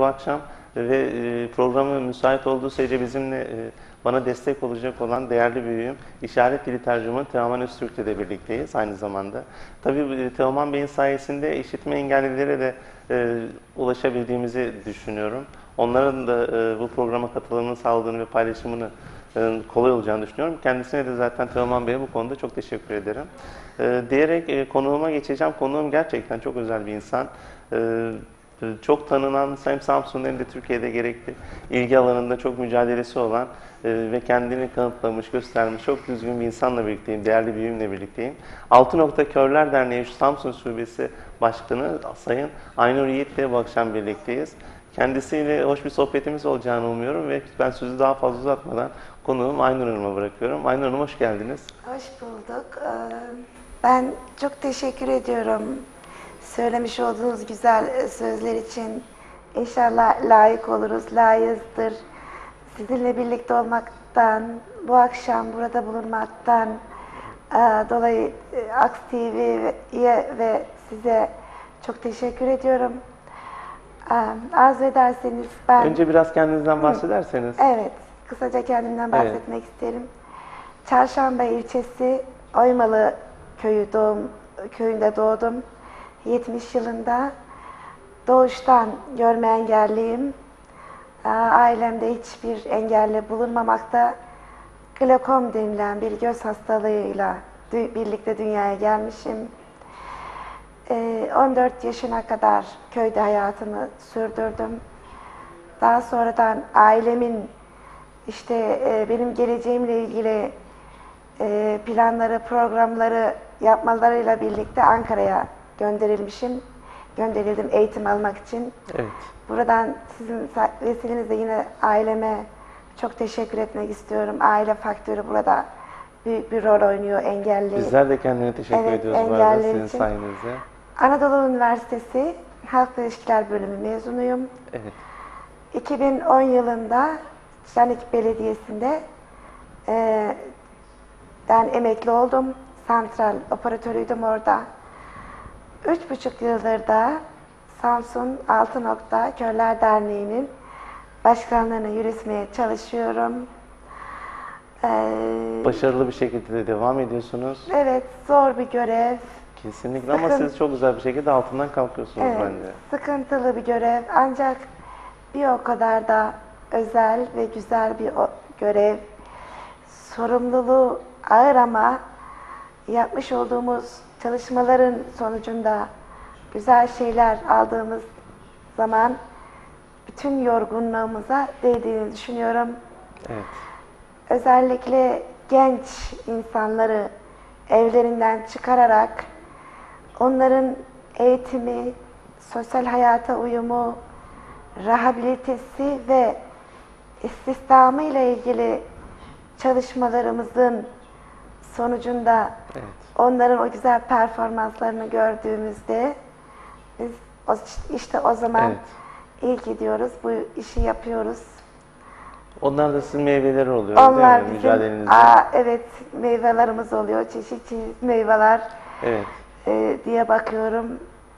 bu akşam ve programı müsait olduğu sürece bizimle bana destek olacak olan değerli büyüğüm, işaret dili tercümanı Teoman Öztürk'le de birlikteyiz aynı zamanda. Tabii Teoman Bey'in sayesinde işitme engellilere de ulaşabildiğimizi düşünüyorum. Onların da bu programa katılımını sağladığını ve paylaşımını kolay olacağını düşünüyorum. Kendisine de zaten Teoman Bey'e bu konuda çok teşekkür ederim. Diyerek konuğuma geçeceğim. Konuğum gerçekten çok özel bir insan. Çok tanınan, hem Samsun'da hem de Türkiye'de gerekli ilgi alanında çok mücadelesi olan ve kendini kanıtlamış, göstermiş çok düzgün bir insanla birlikteyim, değerli büyüğümle birlikteyim. Altı Nokta Körler Derneği Samsun Şubesi Başkanı Sayın Aynur Yiğit'le bu akşam birlikteyiz. Kendisiyle hoş bir sohbetimiz olacağını umuyorum ve ben sözü daha fazla uzatmadan konuğum Aynur Hanım'a bırakıyorum. Aynur Hanım hoş geldiniz. Hoş bulduk. Ben çok teşekkür ediyorum söylemiş olduğunuz güzel sözler için. İnşallah layık oluruz, layığızdır. Sizinle birlikte olmaktan, bu akşam burada bulunmaktan dolayı Aks TV'ye ve size çok teşekkür ediyorum. Arzu ederseniz ben... Önce biraz kendinizden bahsederseniz. Evet, kısaca kendimden bahsetmek isterim. Çarşamba ilçesi Oymalı köyünde doğdum. 70 yılında doğuştan görme engelliyim. Ailemde hiçbir engelli bulunmamakta. Glokom denilen bir göz hastalığıyla birlikte dünyaya gelmişim. 14 yaşına kadar köyde hayatımı sürdürdüm. Daha sonradan ailemin benim geleceğimle ilgili planları, programları yapmalarıyla birlikte Ankara'ya gönderildim eğitim almak için. Evet. Buradan sizin vesilenizle yine aileme çok teşekkür etmek istiyorum. Aile faktörü burada büyük bir rol oynuyor engelli. Bizler de kendine teşekkür ediyoruz bu arada sizin sayenizde. Anadolu Üniversitesi Halk İlişkiler Bölümü mezunuyum. Evet. 2010 yılında Canik Belediyesi'nde ben emekli oldum. Santral operatörüydüm orada. 3,5 yıldır da Samsun Altı Nokta Körler Derneği'nin başkanlığını yürütmeye çalışıyorum. Başarılı bir şekilde de devam ediyorsunuz. Evet, zor bir görev. Kesinlikle ama siz çok güzel bir şekilde altından kalkıyorsunuz bence. Sıkıntılı bir görev ancak bir o kadar da özel ve güzel bir görev. Sorumluluğu ağır ama yapmış olduğumuz çalışmaların sonucunda güzel şeyler aldığımız zaman bütün yorgunluğumuza değdiğini düşünüyorum. Evet. Özellikle genç insanları evlerinden çıkararak onların eğitimi, sosyal hayata uyumu, rehabilitesi ve istihdamı ile ilgili çalışmalarımızın sonucunda onların o güzel performanslarını gördüğümüzde biz o zaman iyi gidiyoruz, bu işi yapıyoruz. Onlar da sizin meyveleri oluyor Onlar değil mi bizim, mücadelenizde? Evet, meyvelerimiz oluyor, çeşit meyveler diye bakıyorum.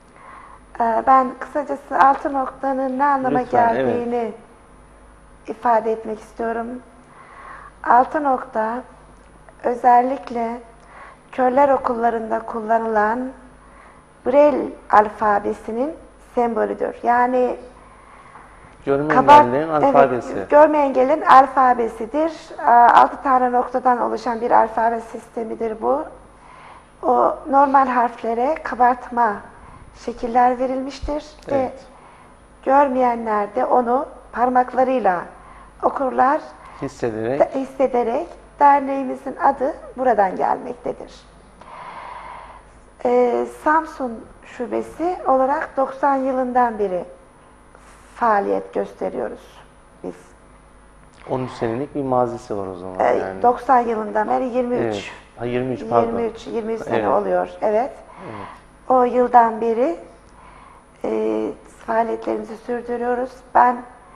Ben kısacası Altı Nokta'nın ne anlama geldiğini ifade etmek istiyorum. Altı Nokta özellikle körler okullarında kullanılan Braille alfabesinin sembolüdür. Yani görme engellilerin alfabesi. Evet, görme engellilerin alfabesidir. 6 tane noktadan oluşan bir alfabe sistemidir bu. O normal harflere kabartma şekiller verilmiştir ve görmeyenler de onu parmaklarıyla okurlar. Hissederek derneğimizin adı buradan gelmektedir. Samsun Şubesi olarak 90 yılından beri faaliyet gösteriyoruz biz. 13 senelik bir mazisi var o zaman. Yani. 90 yılından beri 23. Evet. Ha, 23 pardon. 23 sene oluyor. Evet. O yıldan beri faaliyetlerimizi sürdürüyoruz. Ben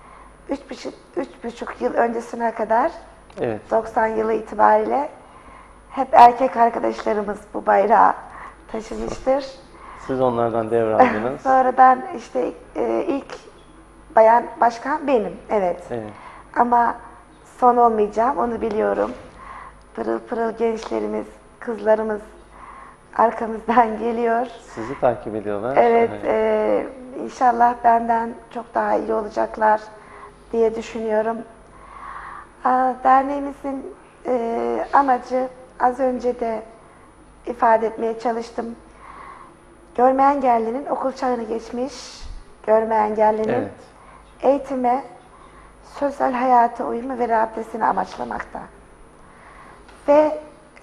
3,5 yıl öncesine kadar 90 yılı itibariyle hep erkek arkadaşlarımız bu bayrağı taşımıştır. Siz onlardan devraldınız. Sonradan ilk bayan başkan benim, evet. Evet. Ama son olmayacağım, onu biliyorum. Pırıl pırıl gençlerimiz, kızlarımız arkamızdan geliyor. Sizi takip ediyorlar. Evet, inşallah benden çok daha iyi olacaklar diye düşünüyorum. Derneğimizin amacı az önce de ifade etmeye çalıştım. Görme engellinin okul çağını geçmiş, görme engellinin Evet. eğitime, sosyal hayata uyumu ve rehabilitasyonu amaçlamakta. Ve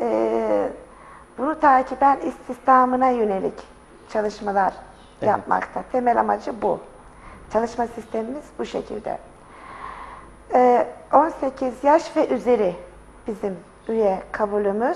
bunu takiben istihdamına yönelik çalışmalar yapmakta. Temel amacı bu. Çalışma sistemimiz bu şekilde. 18 yaş ve üzeri bizim üye kabulümüz.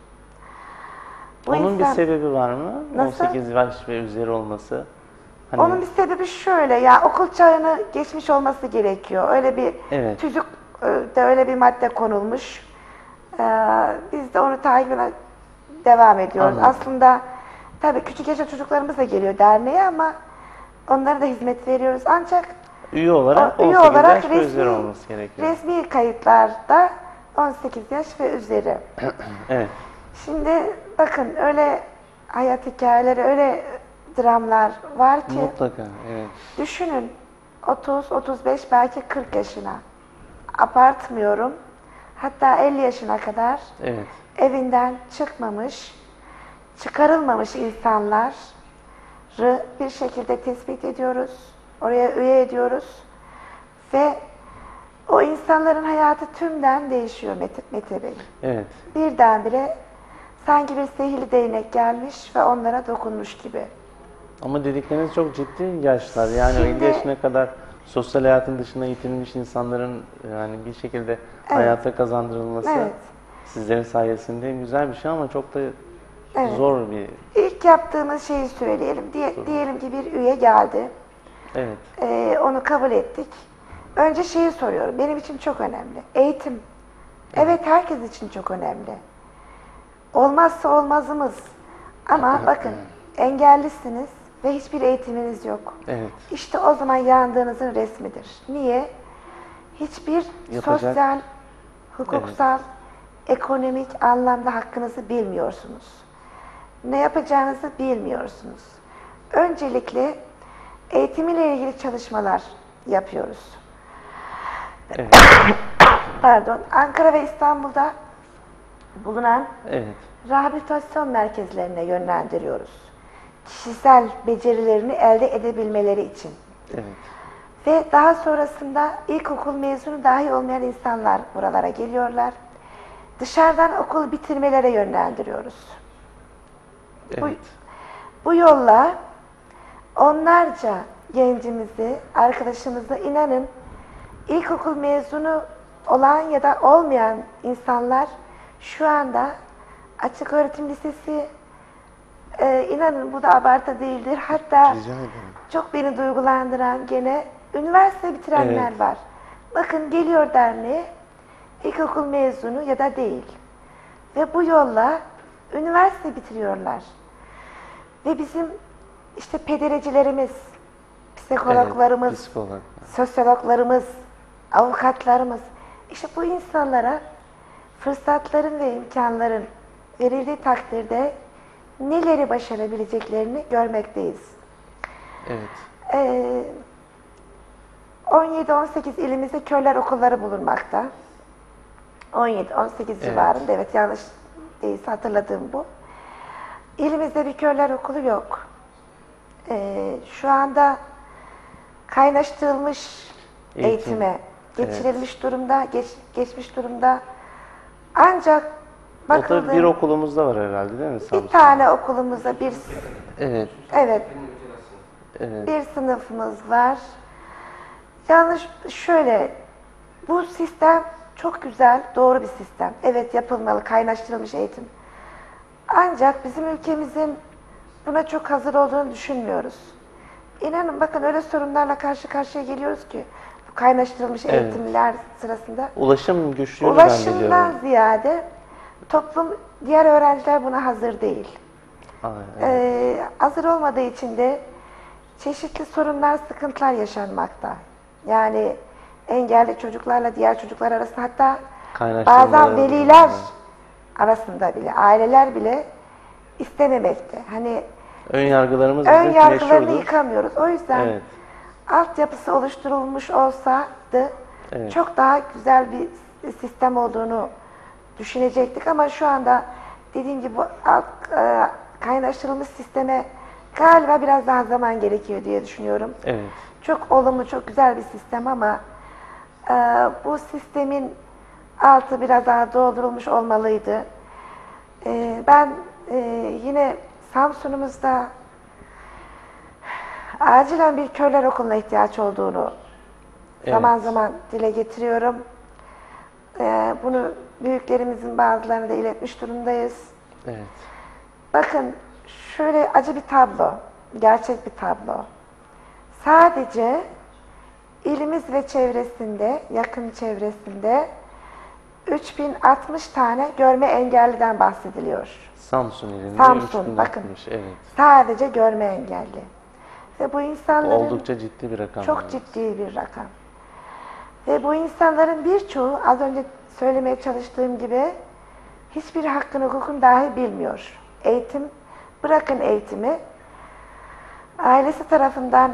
Onun bir sebebi var mı? Nasıl? 18 yaş ve üzeri olması. Hani... Onun bir sebebi şöyle, ya okul çağını geçmiş olması gerekiyor. Öyle bir tüzük de öyle bir madde konulmuş. Biz de onu takiben devam ediyoruz. Anladım. Aslında tabii küçük yaşta çocuklarımız da geliyor derneğe ama onlara da hizmet veriyoruz. Ancak üye olarak 18 yaş ve üzeri olması gerekiyor. Resmi kayıtlarda 18 yaş ve üzeri. Evet. Şimdi bakın öyle hayat hikayeleri, öyle dramlar var ki Mutlaka, evet. düşünün 30, 35 belki 40 yaşına abartmıyorum. Hatta 50 yaşına kadar Evet. evinden çıkmamış, çıkarılmamış insanları bir şekilde tespit ediyoruz. Oraya üye ediyoruz. Ve o insanların hayatı tümden değişiyor Mete Bey. Evet. Birdenbire sanki bir sihirli değnek gelmiş ve onlara dokunmuş gibi. Ama dedikleriniz çok ciddi yaşlar. Yani Şimdi- 50 yaşına kadar sosyal hayatın dışına itilmiş insanların yani bir şekilde hayata kazandırılması Evet. sizlerin sayesinde güzel bir şey ama çok da Evet. zor bir... İlk yaptığımız şeyi söyleyelim. Diyelim ki bir üye geldi. Evet. Onu kabul ettik. Önce şeyi soruyorum. Benim için çok önemli. Eğitim. Evet, herkes için çok önemli. Olmazsa olmazımız. Ama bakın engellisiniz ve hiçbir eğitiminiz yok. Evet. İşte o zaman yandığınızın resmidir. Niye? Hiçbir sosyal, hukuksal, ekonomik anlamda hakkınızı bilmiyorsunuz. Ne yapacağınızı bilmiyorsunuz. Öncelikle eğitimiyle ilgili çalışmalar yapıyoruz. Evet. Pardon, Ankara ve İstanbul'da bulunan Evet. rehabilitasyon merkezlerine yönlendiriyoruz. Kişisel becerilerini elde edebilmeleri için. Evet. Ve daha sonrasında ilkokul mezunu dahi olmayan insanlar buralara geliyorlar. Dışarıdan okul bitirmelere yönlendiriyoruz. Evet. Bu yolla onlarca gencimizi, arkadaşımızı inanın ilkokul mezunu olan ya da olmayan insanlar şu anda açık öğretim lisesi, inanın bu da abartı değildir. Hatta Rica ederim. çok beni duygulandıran gene üniversite bitirenler var. Bakın geliyor derneğe, ilkokul mezunu ya da değil. Ve bu yolla üniversite bitiriyorlar. Ve bizim işte pederecilerimiz, psikologlarımız, Evet, psikolog. sosyologlarımız, avukatlarımız, işte bu insanlara fırsatların ve imkanların verildiği takdirde neleri başarabileceklerini görmekteyiz. Evet. 17-18 ilimizde körler okulları bulunmakta. 17-18 civarında, evet yanlış değilse hatırladığım bu. İlimizde bir körler okulu yok. Şu anda kaynaştırılmış eğitime geçirilmiş durumda, geçmiş durumda. Ancak O da bir okulumuzda var herhalde değil mi? Bir tane okulumuzda Evet. Evet. Bir sınıfımız var. Yalnız şöyle, bu sistem çok güzel, doğru bir sistem. Evet, yapılmalı, kaynaştırılmış eğitim. Ancak bizim ülkemizin buna çok hazır olduğunu düşünmüyoruz. İnanın bakın öyle sorunlarla karşı karşıya geliyoruz ki bu kaynaştırılmış eğitimler sırasında. Ulaşım güçlüğünü ben biliyorum. Ulaşımdan ziyade toplum, diğer öğrenciler buna hazır değil. Hazır olmadığı için de çeşitli sorunlar, sıkıntılar yaşanmakta. Yani engelli çocuklarla diğer çocuklar arasında, hatta Kaynaştırmalar bazen oluyor. veliler arasında bile, aileler bile istememekte. Hani Ön yargılarımız ön bizim yargılarını meşhurdur. yıkamıyoruz. O yüzden Evet. altyapısı oluşturulmuş olsaydı Evet. çok daha güzel bir sistem olduğunu düşünecektik, ama şu anda dediğim gibi bu kaynaştırılmış sisteme galiba biraz daha zaman gerekiyor diye düşünüyorum. Evet. Çok olumlu, çok güzel bir sistem, ama bu sistemin altı biraz daha doldurulmuş olmalıydı. Ben yine Samsun'umuzda acilen bir körler okuluna ihtiyaç olduğunu zaman zaman dile getiriyorum. Bunu büyüklerimizin bazılarına da iletmiş durumdayız. Evet. Bakın, şöyle acı bir tablo, gerçek bir tablo. Sadece ilimiz ve çevresinde, yakın çevresinde 3060 tane görme engelliden bahsediliyor. Samsun ilinde Samsun, 3060, bakın. evet. Sadece görme engelli. Ve bu insanların Oldukça ciddi bir rakam. çok ciddi bir rakam. Ve bu insanların birçoğu, az önce söylemeye çalıştığım gibi, hiçbir hakkını, hukukunu dahi bilmiyor. Eğitim, bırakın eğitimi, ailesi tarafından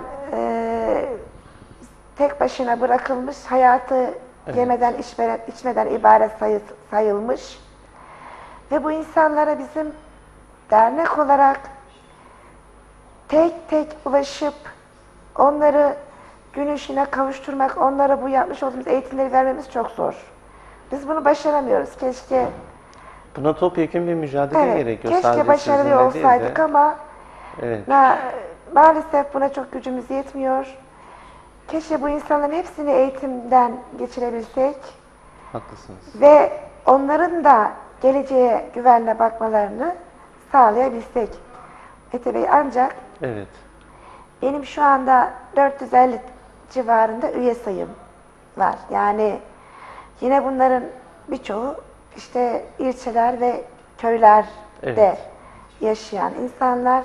tek başına bırakılmış, hayatı yemeden içmeden ibaret sayılmış. Ve bu insanlara bizim dernek olarak tek tek ulaşıp onları gün ışığına kavuşturmak, onlara bu yapmış olduğumuz eğitimleri vermemiz çok zor. Biz bunu başaramıyoruz. Keşke Buna topyekun bir mücadele gerekiyor. keşke Sadece başarılı sizinle değil de. olsaydık, ama Evet. maalesef buna çok gücümüz yetmiyor. Keşke bu insanların hepsini eğitimden geçirebilsek Haklısınız. ve onların da geleceğe güvenle bakmalarını sağlayabilsek. Mete Bey, ancak Evet. benim şu anda 450 civarında üye sayım var. Yani yine bunların birçoğu işte ilçeler ve köylerde yaşayan insanlar.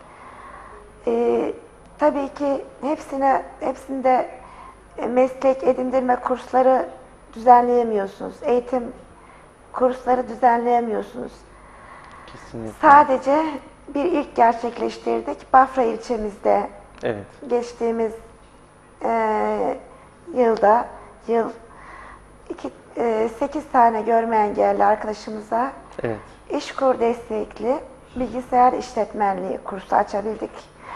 Tabii ki hepsinde meslek edindirme kursları düzenleyemiyorsunuz. Eğitim kursları düzenleyemiyorsunuz. Kesinlikle. Sadece bir ilk gerçekleştirdik. Bafra ilçemizde Evet. geçtiğimiz yıl 8 tane görme engelli arkadaşımıza Evet. İşkur destekli bilgisayar işletmenliği kursu açabildik.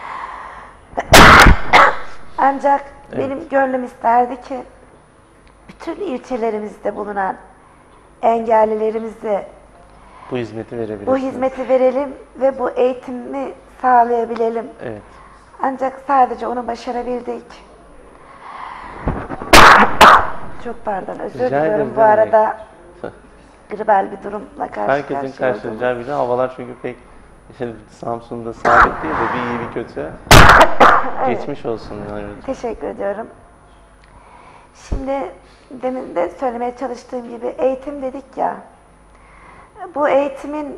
Ancak benim gönlüm isterdi ki bütün ilçelerimizde bulunan engellilerimize Bu hizmeti verebilirsiniz. bu hizmeti verelim ve bu eğitimi sağlayabilelim. Evet. Ancak sadece onu başarabildik. Çok pardon, özür Rica diliyorum. ederim, Bu ne demek. arada gribal bir durumla karşı Herkesin karşıya oldum. karşılayacağı bir de havalar çünkü pek Samsun'da sabit değil de bir iyi bir kötü. Geçmiş olsun. Yani. Teşekkür ediyorum. Şimdi demin de söylemeye çalıştığım gibi eğitim dedik ya. Bu eğitimin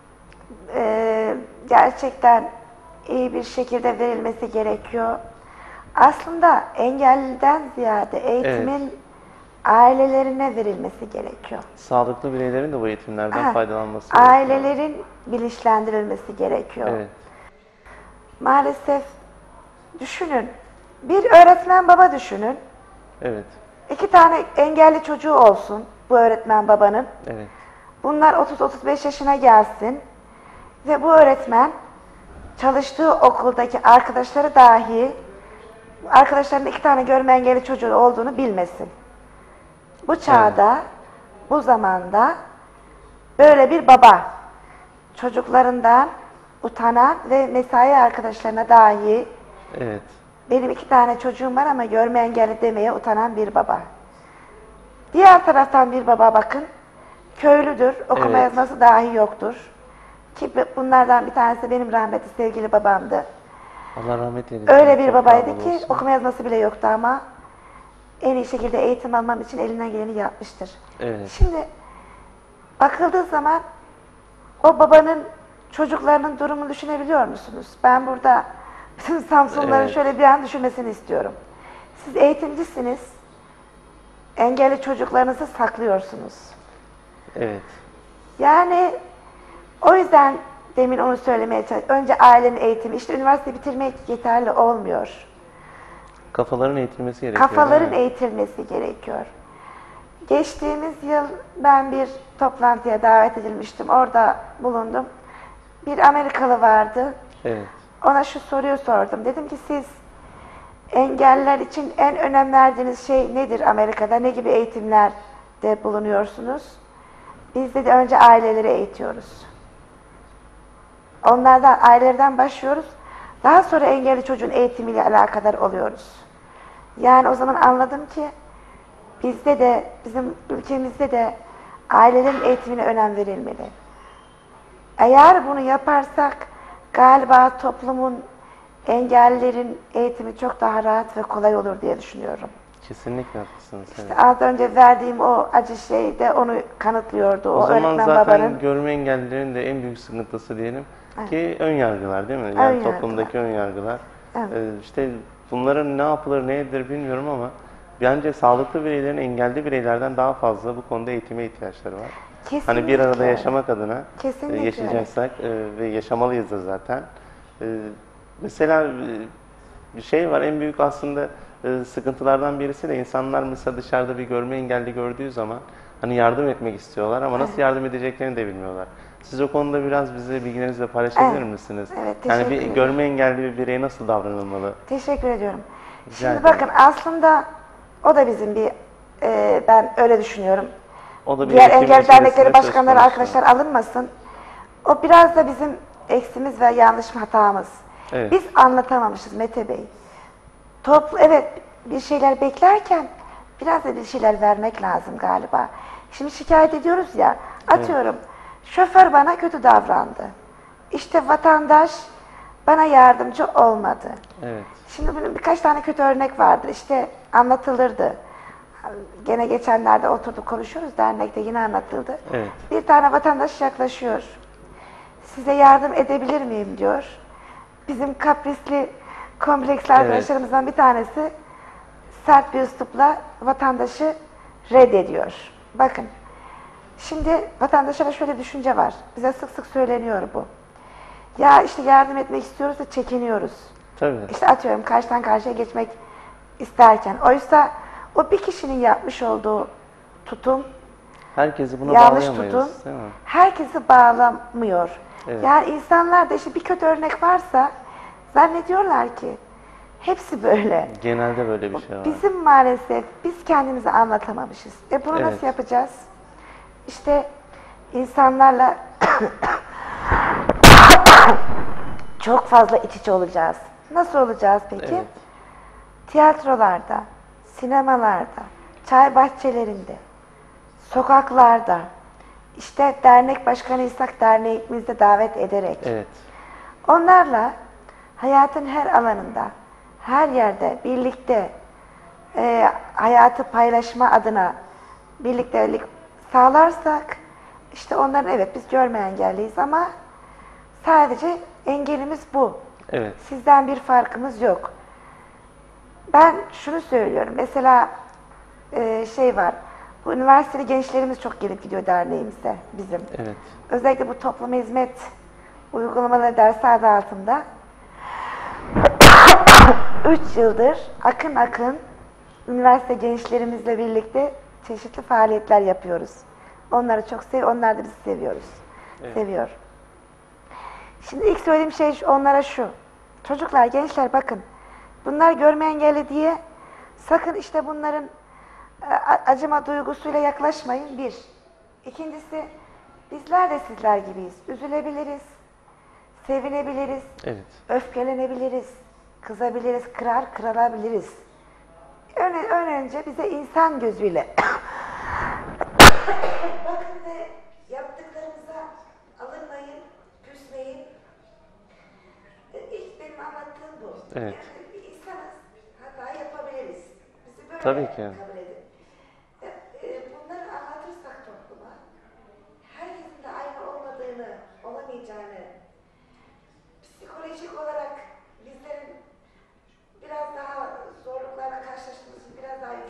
gerçekten iyi bir şekilde verilmesi gerekiyor. Aslında engelliden ziyade eğitimin ailelerine verilmesi gerekiyor. Sağlıklı bireylerin de bu eğitimlerden faydalanması gerekiyor. Ailelerin bilinçlendirilmesi gerekiyor. Evet. Maalesef düşünün, bir öğretmen baba düşünün. Evet. 2 tane engelli çocuğu olsun bu öğretmen babanın. Evet. Bunlar 30-35 yaşına gelsin ve bu öğretmen çalıştığı okuldaki arkadaşları dahi, arkadaşlarının 2 tane görme engelli çocuğu olduğunu bilmesin. Bu çağda, bu zamanda böyle bir baba çocuklarından utanan ve mesai arkadaşlarına dahi Evet. benim 2 tane çocuğum var ama görme engelli demeye utanan bir baba. Diğer taraftan bir baba bakın, köylüdür, okuma yazması dahi yoktur. Ki bunlardan bir tanesi benim rahmetli sevgili babamdı. Allah rahmet eylesin. Öyle bir Çok babaydı sağ ki olsun. okuma yazması bile yoktu ama en iyi şekilde eğitim almam için elinden geleni yapmıştır. Evet. Şimdi bakıldığı zaman o babanın çocuklarının durumunu düşünebiliyor musunuz? Ben burada bütün Samsunluların şöyle bir an düşünmesini istiyorum. Siz eğitimcisiniz. Engelli çocuklarınızı saklıyorsunuz. Evet. Yani o yüzden demin onu söylemeye çalıştım. Önce ailenin eğitimi. İşte üniversite bitirmek yeterli olmuyor. Kafaların eğitilmesi gerekiyor. Kafaların eğitilmesi gerekiyor. Geçtiğimiz yıl ben bir toplantıya davet edilmiştim. Orada bulundum. Bir Amerikalı vardı. Evet. Ona şu soruyu sordum. Dedim ki siz engelliler için en önem verdiğiniz şey nedir Amerika'da? Ne gibi eğitimlerde bulunuyorsunuz? Biz de önce aileleri eğitiyoruz. Onlardan, ailelerden başlıyoruz. Daha sonra engelli çocuğun eğitimiyle alakadar oluyoruz. Yani o zaman anladım ki bizde de, bizim ülkemizde de ailelerin eğitimine önem verilmeli. Eğer bunu yaparsak galiba toplumun, engellilerin eğitimi çok daha rahat ve kolay olur diye düşünüyorum. Kesinlikle haklısınız. İşte az önce verdiğim o acı şey de onu kanıtlıyordu. O zaman öğretmen zaten babanın. görme engellilerin de en büyük sıkıntısı diyelim ki ön yargılar değil mi? Ön Yani yargılar. toplumdaki ön yargılar. Evet. İşte bunların ne yapılır ne edilir bilmiyorum ama bence sağlıklı bireylerin engelli bireylerden daha fazla bu konuda eğitime ihtiyaçları var. Kesinlikle. Hani bir arada yaşamak adına Kesinlikle yaşayacaksak ve yaşamalıyız da zaten. Mesela bir şey var, en büyük aslında sıkıntılardan birisi de insanlar mesela dışarıda bir görme engelli gördüğü zaman hani yardım etmek istiyorlar ama nasıl yardım edeceklerini de bilmiyorlar. Siz o konuda biraz bize bilgilerinizle paylaşabilir misiniz? Evet, Yani teşekkür bir ederim. görme engelli bir bireye nasıl davranılmalı? Teşekkür ediyorum. Rica Şimdi ederim. bakın aslında o da bizim bir, ben öyle düşünüyorum. O da bir Diğer eğitim engelli içerisinde dernekleri söz başkanları konusu. arkadaşlar alınmasın. O biraz da bizim eksimiz ve yanlış hatamız. Evet. Biz anlatamamışız Mete Bey. Evet bir şeyler beklerken biraz da bir şeyler vermek lazım galiba. Şimdi şikayet ediyoruz ya, atıyorum şoför bana kötü davrandı. İşte vatandaş bana yardımcı olmadı. Evet. Şimdi bunun birkaç tane kötü örnek vardır. İşte anlatılırdı. Gene geçenlerde oturduk konuşuyoruz dernekte yine anlatıldı. Evet. Bir tane vatandaş yaklaşıyor. Size yardım edebilir miyim diyor. Bizim kaprisli kompleksli arkadaşlarımızdan bir tanesi sert bir üslupla vatandaşı reddediyor. Bakın. Şimdi vatandaşlara şöyle bir düşünce var. Bize sık sık söyleniyor bu. Ya işte yardım etmek istiyoruz da çekiniyoruz. Tabii. İşte atıyorum karşıdan karşıya geçmek isterken. Oysa o bir kişinin yapmış olduğu tutum, Herkesi buna yanlış bağlayamayız, tutum, değil mi? herkesi bağlamıyor. Evet. Yani insanlar da işte bir kötü örnek varsa zannediyorlar ki hepsi böyle. Genelde böyle bir şey var. Bizim maalesef biz kendimizi anlatamamışız. Bunu Evet. nasıl yapacağız? İşte insanlarla çok fazla iç içe olacağız. Nasıl olacağız peki? Evet. Tiyatrolarda, sinemalarda, çay bahçelerinde, sokaklarda, işte dernek başkanıysak derneğimizde davet ederek, Evet. onlarla hayatın her alanında, her yerde birlikte hayatı paylaşma adına birliktelik sağlarsak, işte onların evet biz görme engelliyiz ama sadece engelimiz bu. Evet. Sizden bir farkımız yok. Ben şunu söylüyorum, mesela şey var, bu üniversiteli gençlerimiz çok gelip gidiyor derneğimize bizim. Evet. Özellikle bu topluma hizmet uygulamaları dersi adı altında 3 yıldır akın akın üniversite gençlerimizle birlikte çeşitli faaliyetler yapıyoruz. Onları çok onlar da bizi seviyoruz. Evet. Seviyor. Şimdi ilk söylediğim şey onlara şu. Çocuklar, gençler bakın. Bunlar görme engelli diye sakın işte bunların acıma duygusuyla yaklaşmayın. Bir. İkincisi, bizler de sizler gibiyiz. Üzülebiliriz, sevinebiliriz, Evet. öfkelenebiliriz, kızabiliriz, kırılabiliriz. Önce bize insan gözüyle bakın ve yaptıklarımıza alınmayın, küsmeyin. İlk benim anlattığım bu. Evet. Yani bir insanız, hata yapabiliriz. Bizi böyle Tabii ki. kabul edin. Bunları anlatırsak topluma, herkesin de aynı olmadığını, olamayacağını, psikolojik olarak bizlerin biraz daha zorluklarla karşılaştığımızı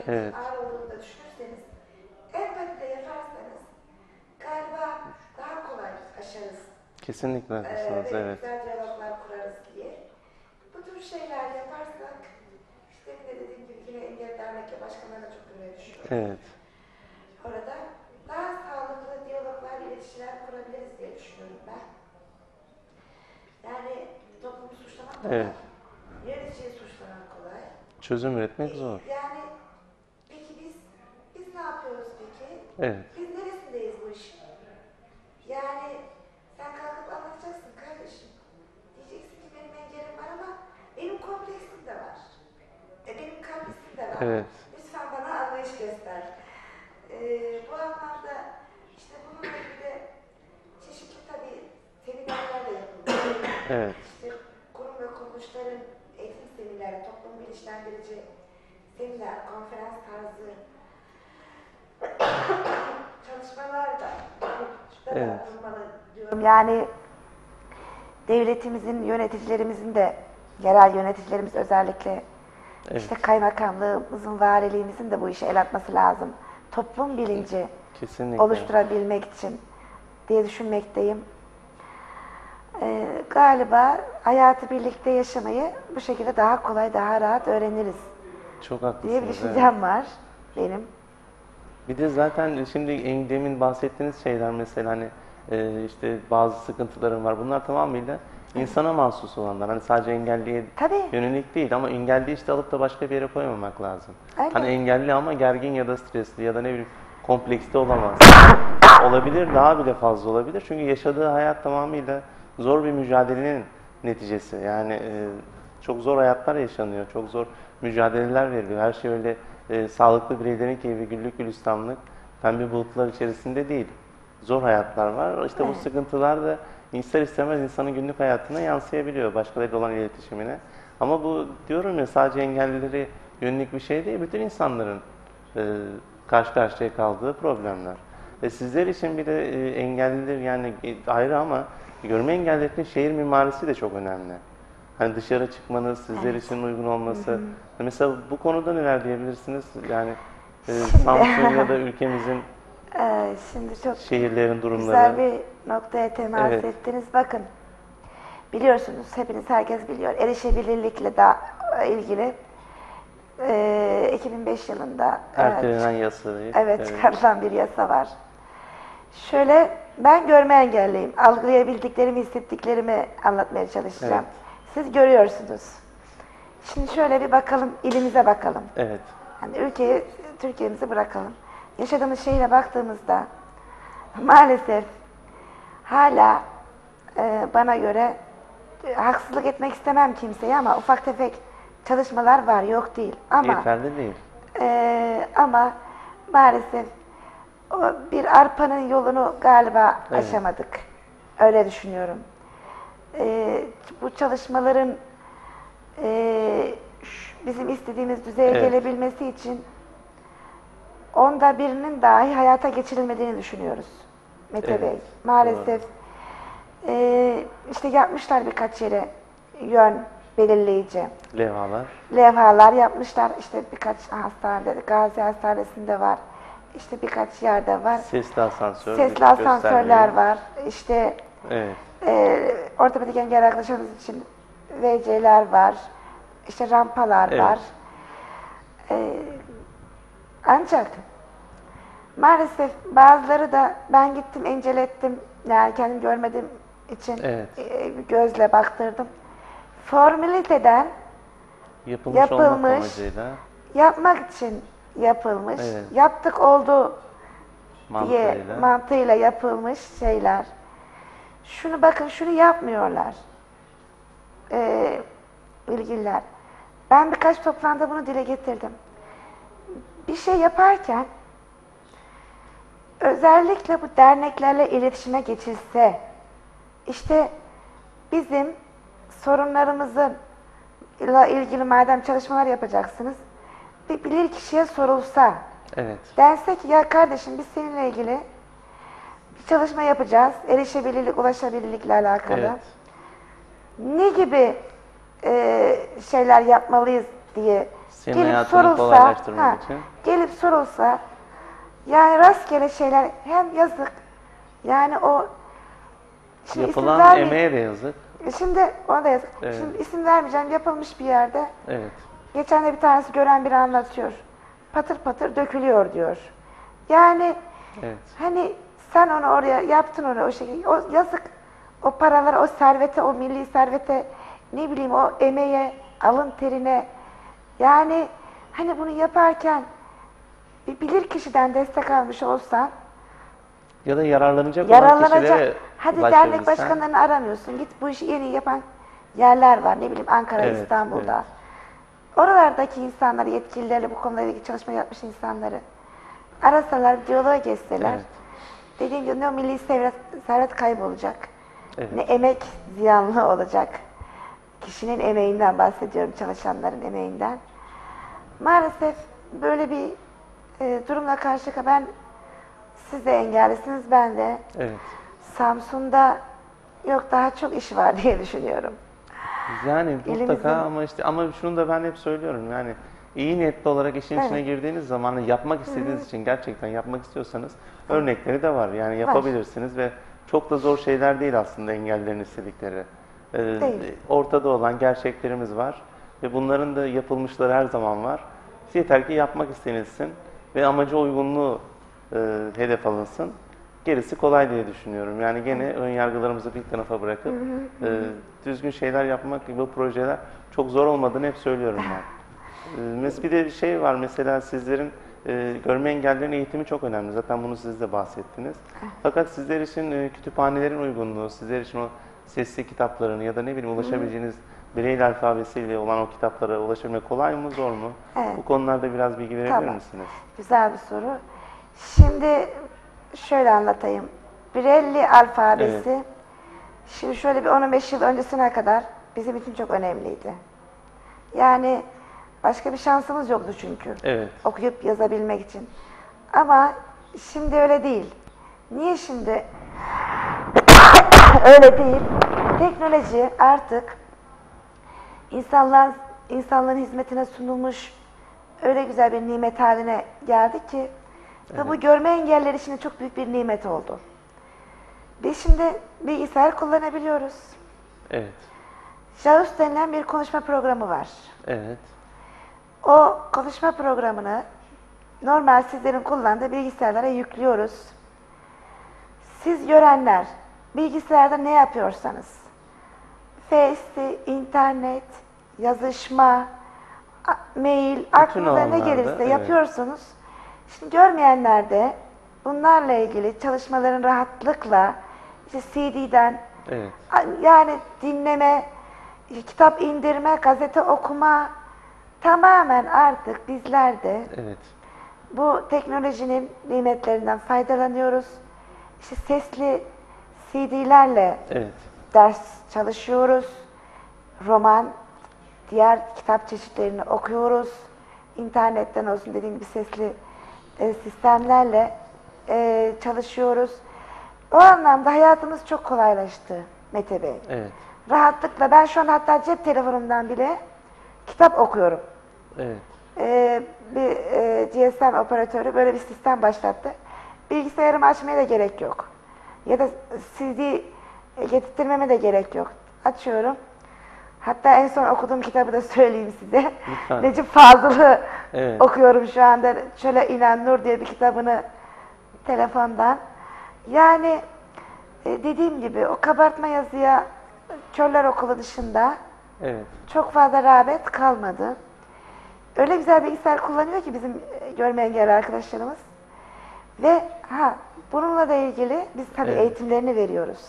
derneğimizin Evet. ağır olduğunu da düşünürseniz, empatiyle yaparsanız galiba daha kolay aşarız. Kesinlikle haklısınız, Ve evet. güzel diyaloglar kurarız diye. Bu tür şeyler yaparsak, işte de dediğim gibi yine Engel Dernek'le başkalarına çok görev düşüyor. Evet. Orada daha sağlıklı diyaloglar, iletişimler kurabiliriz diye düşünüyorum ben. Yani toplumu suçlamak kolay, Evet. yöneticiyi suçlamak kolay. Çözüm üretmek zor. Yani peki biz ne yapıyoruz peki? Evet. Biz neresindeyiz bu işin? Yani sen kalkıp anlatacaksın kardeşim. Diyeceksin ki benim engelim var ama benim kompleksim de var. Benim kaprisim de var. Evet. Lütfen bana anlayış göster. Bu anlamda işte bununla ilgili de çeşitli tabii seminerler de yapılıyor. Evet. İşte kurum ve kuruluşların eğitim seminerleri, toplum bilinçlendirici seminer, konferans tarzı çalışmalar da Evet. yapılmalı diyorum. Yani devletimizin, yöneticilerimizin de, yerel yöneticilerimiz özellikle, Evet. işte kaymakamlığımızın, valiliğimizin de bu işe el atması lazım. Toplum bilinci Kesinlikle. oluşturabilmek için diye düşünmekteyim. Galiba hayatı birlikte yaşamayı bu şekilde daha kolay, daha rahat öğreniriz Çok haklısınız. diye bir evet. düşüncem var benim. Bir de zaten şimdi demin bahsettiğiniz şeyler mesela hani işte bazı sıkıntılarım var. Bunlar tamamıyla insana mahsus olanlar. Hani sadece engelliye Tabii. yönelik değil ama engelli işte alıp da başka bir yere koymamak lazım. Öyle. Hani engelli ama gergin ya da stresli ya da ne bileyim kompleksli olamaz. Olabilir, daha bile fazla olabilir. Çünkü yaşadığı hayat tamamıyla zor bir mücadelenin neticesi. Yani çok zor hayatlar yaşanıyor, çok zor mücadeleler veriliyor. Her şey öyle sağlıklı bireylerin keyfi güllük gülistanlık, pembe bulutlar içerisinde değil. Zor hayatlar var. İşte bu sıkıntılar da ister istemez insanın günlük hayatına yansıyabiliyor, başkalarıyla olan iletişimine. Ama bu diyorum ya sadece engellileri yönelik bir şey değil, bütün insanların karşı karşıya kaldığı problemler. Sizler için bir de engelliler yani ayrı ama görme engelliler için şehir mimarisi de çok önemli. Hani dışarı çıkmanız, sizler için uygun olması. Mesela bu konuda neler diyebilirsiniz? Yani Samsun ya da ülkemizin Şimdi çok şehirlerin durumları. güzel bir noktaya temas Evet. ettiniz. Bakın, biliyorsunuz, hepiniz, herkes biliyor. Erişebilirlikle de ilgili 2005 yılında Ertelenen yasayı. evet, çıkarılan bir yasa var. Şöyle, ben görme engelliyim. Algılayabildiklerimi, hissettiklerimi anlatmaya çalışacağım. Siz görüyorsunuz. Şimdi şöyle bir bakalım, ilimize bakalım. Evet. Yani ülkeyi, Türkiye'mizi bırakalım. Yaşadığımız şehre baktığımızda maalesef hala bana göre haksızlık etmek istemem kimseye ama ufak tefek çalışmalar var, yok değil. Ama Yeterli değil. ama maalesef o bir arpanın yolunu galiba aşamadık. Öyle düşünüyorum. Bu çalışmaların bizim istediğimiz düzeye gelebilmesi için onda birinin dahi hayata geçirilmediğini düşünüyoruz. Mete Bey. Maalesef işte yapmışlar birkaç yere yön belirleyici levhalar yapmışlar. İşte birkaç hastanede, Gazi Hastanesi'nde var. İşte birkaç yerde var. Sesli asansör. Sesli asansörler var. İşte Evet. ortopedik engelli arkadaşlarımız için WC'ler var. İşte rampalar var. Ancak maalesef bazıları da ben gittim, incelettim. Yani kendim görmediğim için gözle baktırdım. Formaliteden yapılmış, yapmak için yapılmış, yaptık oldu diye mantığıyla yapılmış şeyler. Şunu bakın, şunu yapmıyorlar ilgililer. Ben birkaç toplantıda bunu dile getirdim. Bir şey yaparken özellikle bu derneklerle iletişime geçilse, işte bizim sorunlarımızla ilgili madem çalışmalar yapacaksınız, bir bilir kişiye sorulsa, dense ki ya kardeşim biz seninle ilgili bir çalışma yapacağız, erişebilirlik, ulaşabilirlikle alakalı. Ne gibi şeyler yapmalıyız diye Senin gelip hayatını sorulsa, kolaylaştırmak için. gelip sorulsa, yani rastgele şeyler hem yazık, yani o şimdi Yapılan emeğe de yazık. Şimdi ona da yazık. Evet. Şimdi isim vermeyeceğim, yapılmış bir yerde. Evet. Geçen de bir tanesi gören biri anlatıyor. Patır patır dökülüyor diyor. Yani Evet. hani sen onu oraya yaptın, onu o şekilde, o yazık, o paralara, o servete, o milli servete, ne bileyim o emeğe, alın terine, yani hani bunu yaparken bir bilir kişiden destek almış olsan, Ya da yararlanacak olan kişilere hadi dernek ulaşabilsen. başkanlarını aramıyorsun, git bu işi en iyi yapan yerler var, ne bileyim Ankara, Evet, İstanbul'da. evet. Oralardaki insanları, yetkililerle bu konuda ilgili çalışma yapmış insanları arasalar, diyaloğa geçseler, Evet. dediğim gibi ne o milli servet kaybolacak, Evet. ne emek ziyanlı olacak. Kişinin emeğinden bahsediyorum, çalışanların emeğinden. Maalesef böyle bir durumla karşı karşıya, siz de engellisiniz, ben de. Evet. Samsun'da yok, daha çok iş var diye düşünüyorum. Yani mutlaka Elimizin- ama şunu da ben hep söylüyorum, yani iyi niyetli olarak işin Evet. içine girdiğiniz zaman yapmak istediğiniz için, gerçekten yapmak istiyorsanız örnekleri de var. Yani yapabilirsiniz ve çok da zor şeyler değil aslında engellilerin istedikleri. Değil. Ortada olan gerçeklerimiz var ve bunların da yapılmışları her zaman var. Yeter ki yapmak istenilsin ve amaca uygunluğu hedef alınsın. Gerisi kolay diye düşünüyorum. Yani gene ön yargılarımızı bir tarafa bırakıp düzgün şeyler yapmak gibi projeler çok zor olmadığını hep söylüyorum ben. Bir de bir şey var, mesela sizlerin görme engellilerin eğitimi çok önemli. Zaten bunu siz de bahsettiniz. Fakat sizler için kütüphanelerin uygunluğu, sizler için o sesli kitapların ya da ne bileyim ulaşabileceğiniz Braille alfabesiyle olan o kitaplara ulaşabilmek kolay mı, zor mu? Evet. Bu konularda biraz bilgi verebilir Tamam. misiniz? Güzel bir soru. Şimdi şöyle anlatayım. Braille alfabesi, şimdi şöyle bir 15 yıl öncesine kadar bizim için çok önemliydi. Yani başka bir şansımız yoktu çünkü. Evet. Okuyup yazabilmek için. Ama şimdi öyle değil. Niye şimdi öyle değil? Teknoloji artık insanların hizmetine sunulmuş öyle güzel bir nimet haline geldi ki ve bu görme engellileri için de çok büyük bir nimet oldu. Biz şimdi bilgisayar kullanabiliyoruz. Evet. JAWS denilen bir konuşma programı var. Evet. O konuşma programını normal sizlerin kullandığı bilgisayarlara yüklüyoruz. Siz görenler bilgisayarda ne yapıyorsanız, Face, internet, yazışma, mail, aklınıza ne alanlarda, gelirse evet. yapıyorsunuz. Şimdi görmeyenler de bunlarla ilgili çalışmaların rahatlıkla işte CD'den, Evet. yani dinleme, kitap indirme, gazete okuma, tamamen artık bizler de Evet. bu teknolojinin nimetlerinden faydalanıyoruz. İşte sesli CD'lerle Evet. ders çalışıyoruz. Roman, diğer kitap çeşitlerini okuyoruz. İnternetten olsun, dediğim gibi sesli sistemlerle çalışıyoruz. O anlamda hayatımız çok kolaylaştı Mete Bey. Evet. Rahatlıkla ben şu an hatta cep telefonumdan bile kitap okuyorum. Evet. Bir GSM operatörü böyle bir sistem başlattı. Bilgisayarımı açmaya da gerek yok. Ya da CD getirtmeme de gerek yok. Açıyorum. Hatta en son okuduğum kitabı da söyleyeyim size. Lütfen. Necip Fazıl'ı Evet. okuyorum şu anda. Şöyle İnan Nur diye bir kitabını telefondan. Yani dediğim gibi o kabartma yazıya Körler Okulu dışında Evet. çok fazla rağbet kalmadı. Öyle güzel bilgisayar kullanıyor ki bizim görme engelli arkadaşlarımız. Ve bununla da ilgili biz tabii Evet. eğitimlerini veriyoruz.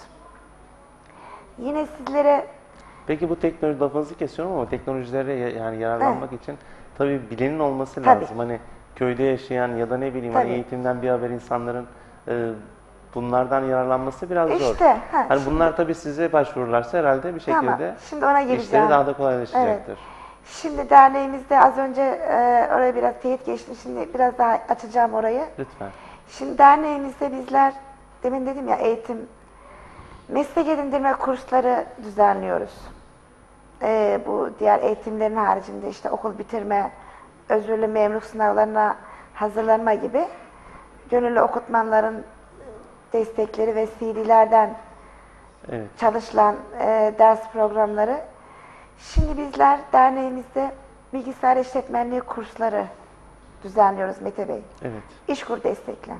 Yine sizlere Peki bu teknoloji, lafınızı kesiyorum ama teknolojilere yani yararlanmak için tabii bilenin olması Tabii. lazım. Hani köyde yaşayan ya da ne bileyim hani Tabii. eğitimden bir haber insanların bunlardan yararlanması biraz zor. İşte, Hani şimdi- bunlar tabii size başvururlarsa herhalde bir şekilde Tamam, şimdi ona geleceğim. işleri daha da kolaylaşacaktır. Şimdi derneğimizde az önce oraya biraz teyit geçtim. Şimdi biraz daha açacağım orayı. Lütfen. Şimdi derneğimizde bizler, demin dedim ya, eğitim, meslek edindirme kursları düzenliyoruz. Bu diğer eğitimlerin haricinde işte okul bitirme, özürlü memurluk sınavlarına hazırlanma gibi gönüllü okutmanların destekleri ve CD'lerden çalışılan ders programları. Şimdi bizler derneğimizde bilgisayar işletmenliği kursları düzenliyoruz Mete Bey. Evet. İşkur destekle.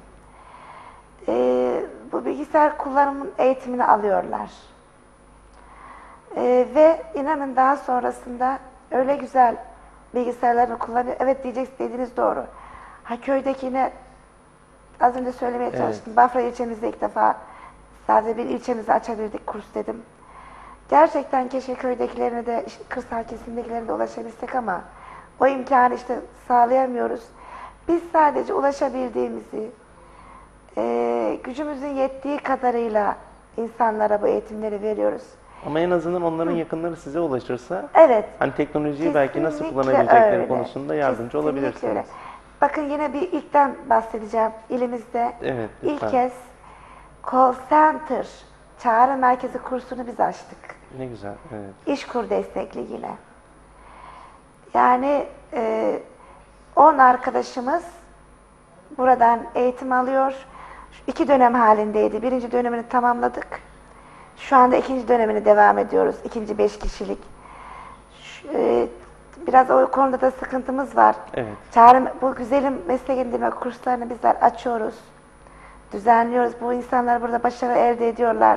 Bu bilgisayar kullanımının eğitimini alıyorlar. Ve inanın daha sonrasında öyle güzel bilgisayarlarını kullanıyor. Evet diyeceksiniz, dediğiniz doğru. Köydeki yine az önce söylemeye çalıştım. Bafra ilçemizde ilk defa sadece bir ilçemizi açabildik kurs dedim. Gerçekten keşke köydekilerine de kırsal kesimdekilerine de ulaşabilsek ama o imkanı işte sağlayamıyoruz. Biz sadece ulaşabildiğimizi gücümüzün yettiği kadarıyla insanlara bu eğitimleri veriyoruz. Ama en azından onların yakınları size ulaşırsa evet, hani teknolojiyi kesinlikle belki nasıl kullanabilecekleri öyle. konusunda yardımcı Kesinlikle olabilirsiniz. öyle. Bakın yine bir ilkten bahsedeceğim. İlimizde ilk kez call center çağrı merkezi kursunu biz açtık. Ne güzel. Evet. İşkur destekli yine. Yani 10 arkadaşımız buradan eğitim alıyor. 2 dönem halindeydi. Birinci dönemini tamamladık. Şu anda ikinci dönemini devam ediyoruz. İkinci 5 kişilik. Biraz o konuda da sıkıntımız var. Evet. Bu güzelim meslek edindirme kurslarını bizler açıyoruz. Düzenliyoruz. Bu insanlar burada başarı elde ediyorlar.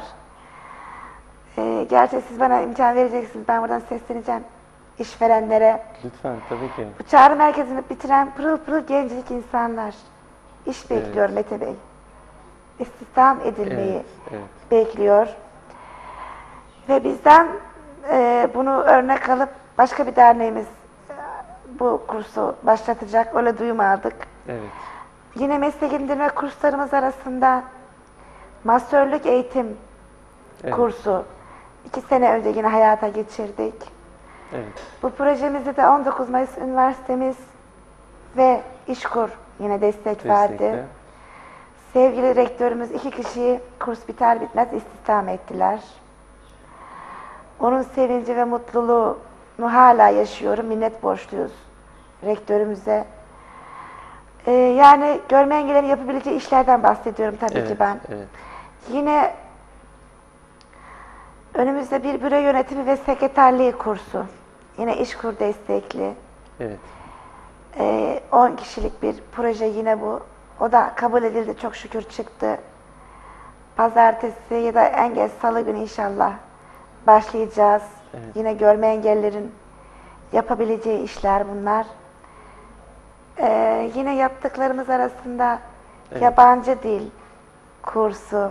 Gerçi siz bana imkan vereceksiniz. Ben buradan sesleneceğim işverenlere. Lütfen, tabii ki. Bu çağrı merkezini bitiren pırıl pırıl gencecik insanlar iş bekliyor Mete Bey. İstihdam edilmeyi bekliyor. Ve bizden bunu örnek alıp başka bir derneğimiz bu kursu başlatacak. Öyle duyum aldık. Evet. Yine meslek edindirme kurslarımız arasında masörlük eğitim kursu 2 sene önce yine hayata geçirdik. Evet. Bu projemizi de 19 Mayıs Üniversitemiz ve İşkur yine destek verdi. Sevgili rektörümüz 2 kişiyi kurs biter bitmez istihdam ettiler. Onun sevinci ve mutluluğunu hala yaşıyorum. Minnet borçluyuz rektörümüze. Yani görme engellerin yapabileceği işlerden bahsediyorum tabii ki ben. Evet. Yine önümüzde bir büro yönetimi ve sekreterliği kursu. Yine İşkur destekli. Evet. 10 kişilik bir proje yine bu. O da kabul edildi, çok şükür çıktı. Pazartesi ya da en geç salı günü inşallah başlayacağız. Evet. Yine görme engellerin yapabileceği işler bunlar. Yine yaptıklarımız arasında yabancı dil kursumuz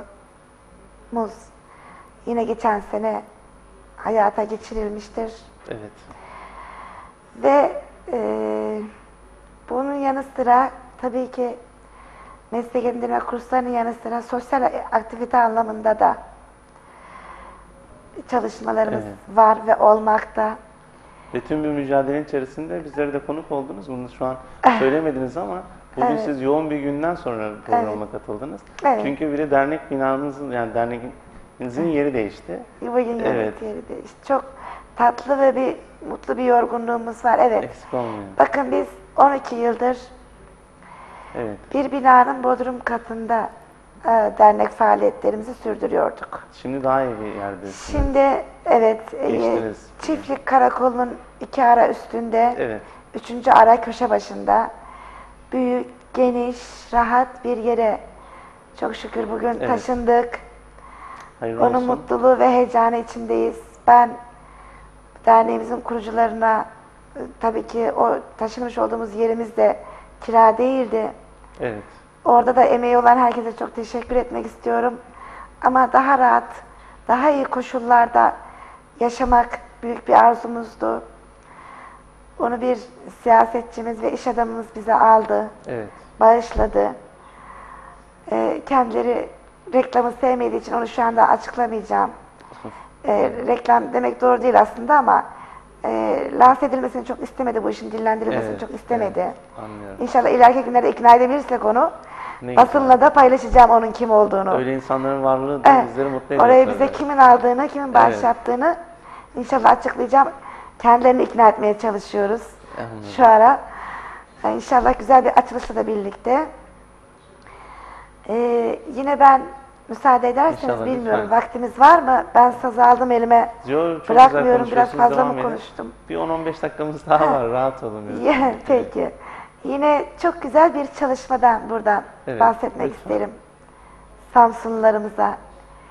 yine geçen sene hayata geçirilmiştir. Evet. Ve bunun yanı sıra tabii ki meslek edindirme kurslarının yanı sıra sosyal aktivite anlamında da çalışmalarımız var ve olmakta. Ve tüm bir mücadelenin içerisinde bizlere de konuk oldunuz. Bunu şu an söylemediniz ama bugün siz yoğun bir günden sonra programa katıldınız. Çünkü bir de dernek binanızın, yani derneğinizin yeri değişti. Bugün yeri değişti. Çok tatlı ve mutlu bir yorgunluğumuz var. Evet. Eksik olmayın. Bakın biz 12 yıldır bir binanın bodrum katında dernek faaliyetlerimizi sürdürüyorduk. Şimdi daha iyi bir yerdesiniz. Şimdi Çiftlik Karakolu'nun 2 ara üstünde, 3. ara köşe başında büyük, geniş, rahat bir yere çok şükür bugün taşındık. Hayırlı Onun olsun. mutluluğu ve heyecanı içindeyiz. Ben derneğimizin kurucularına tabii ki o taşınmış olduğumuz yerimiz de kira değildi. Evet. Orada da emeği olan herkese çok teşekkür etmek istiyorum. Ama daha rahat, daha iyi koşullarda yaşamak büyük bir arzumuzdu. Onu bir siyasetçimiz ve iş adamımız bize aldı, bağışladı. Kendileri reklamı sevmediği için onu şu anda açıklamayacağım. Reklam demek doğru değil aslında ama lanse edilmesini çok istemedi, bu işin dillendirilmesini çok istemedi. Anlıyorum. İnşallah ileriki günlerde ikna edebilirsek onu, basınla da paylaşacağım onun kim olduğunu. Öyle insanların varlığı da bizleri mutlu ediyor. Oraya bize kimin aldığını, kimin bağış yaptığını inşallah açıklayacağım. Kendilerini ikna etmeye çalışıyoruz şu ara. İnşallah güzel bir açılışla da birlikte. Yine ben müsaade ederseniz İnşallah, bilmiyorum. lütfen. Vaktimiz var mı? Ben sazı aldım elime. Yo, çok Bırakmıyorum. güzel Biraz fazla devam mı edin. konuştum? Bir 10-15 dakikamız daha var. Rahat olun. Peki. Yine çok güzel bir çalışmadan buradan Evet, bahsetmek lütfen. isterim. Samsunlularımıza.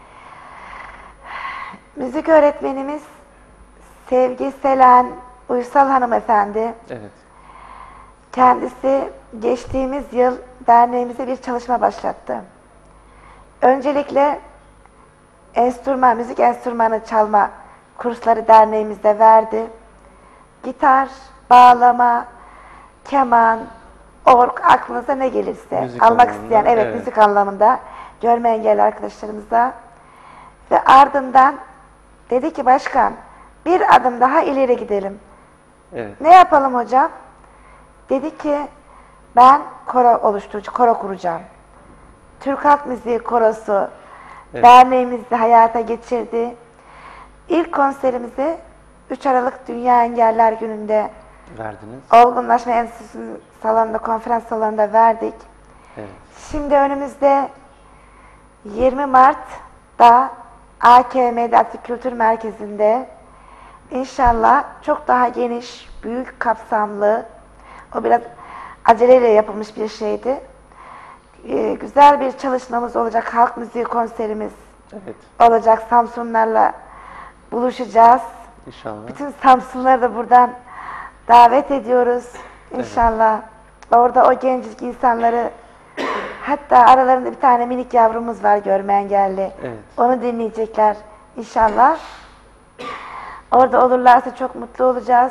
Müzik öğretmenimiz Sevgi Selen Uysal hanımefendi. Evet. Kendisi geçtiğimiz yıl derneğimize bir çalışma başlattı. Öncelikle müzik enstrümanı çalma kursları derneğimizde verdi. Gitar, bağlama, keman, org, aklınıza ne gelirse Müzik almak anlamında, isteyen, evet, müzik anlamında görme engelli arkadaşlarımıza. Ve ardından dedi ki başkan, bir adım daha ileri gidelim. Evet. Ne yapalım hocam? Dedi ki ben koro kuracağım. Türk Halk Müziği Korosu derneğimizi hayata geçirdi. İlk konserimizi 3 Aralık Dünya Engeller Günü'nde Verdiniz. Olgunlaşma Enstitüsü'nün salonunda, konferans salonunda verdik. Evet. Şimdi önümüzde 20 Mart'ta AKM'de Aktif Kültür Merkezi'nde inşallah çok daha geniş, büyük kapsamlı, o biraz aceleyle yapılmış bir şeydi. Güzel bir çalışmamız olacak, halk müziği konserimiz olacak, Samsunlarla buluşacağız. İnşallah. Bütün Samsunları da buradan davet ediyoruz. İnşallah orada o gencecik insanları, hatta aralarında bir tane minik yavrumuz var görme engelli. Evet. Onu dinleyecekler inşallah. Orada olurlarsa çok mutlu olacağız.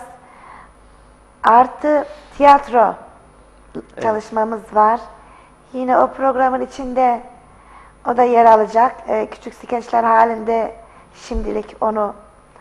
Artı tiyatro çalışmamız var. Yine o programın içinde o da yer alacak. Küçük skeçler halinde şimdilik onu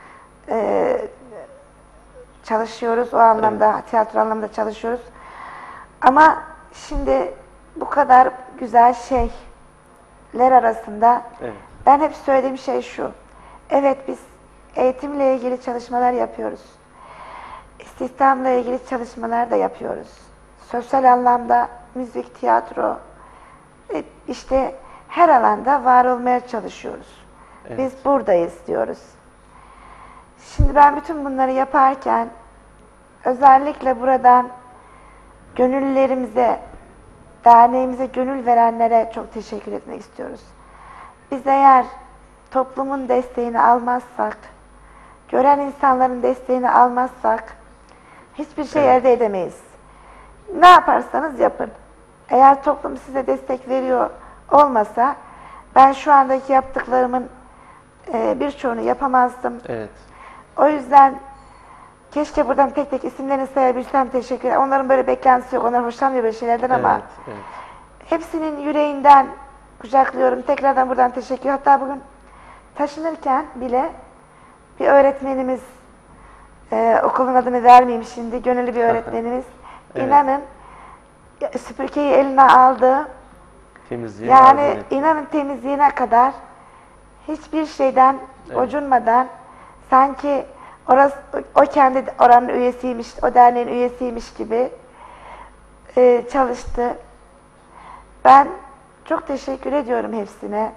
çalışıyoruz. O anlamda, tiyatro anlamda çalışıyoruz. Ama şimdi bu kadar güzel şeyler arasında ben hep söylediğim şey şu. Evet, biz eğitimle ilgili çalışmalar yapıyoruz. İstihdamla ilgili çalışmalar da yapıyoruz. Sosyal anlamda müzik, tiyatro, işte her alanda var olmaya çalışıyoruz. Biz buradayız diyoruz. Şimdi ben bütün bunları yaparken özellikle buradan gönüllülerimize, derneğimize gönül verenlere çok teşekkür etmek istiyoruz. Biz eğer toplumun desteğini almazsak, gören insanların desteğini almazsak hiçbir şey elde edemeyiz. Ne yaparsanız yapın. Eğer toplum size destek veriyor olmasa ben şu andaki yaptıklarımın birçoğunu yapamazdım. Evet. O yüzden keşke buradan tek tek isimlerini sayabilsem, teşekkür ederim. Onların böyle beklentisi yok. Onlar hoşlanmıyor böyle şeylerden ama hepsinin yüreğinden kucaklıyorum. Tekrardan buradan teşekkür. Hatta bugün taşınırken bile bir öğretmenimiz, okulun adını vermeyeyim şimdi, gönüllü bir öğretmenimiz, inanın süpürgeyi eline aldı. Yani inanın temizliğine kadar hiçbir şeyden gocunmadan, sanki o kendi oranın üyesiymiş, o derneğin üyesiymiş gibi çalıştı. Ben çok teşekkür ediyorum hepsine.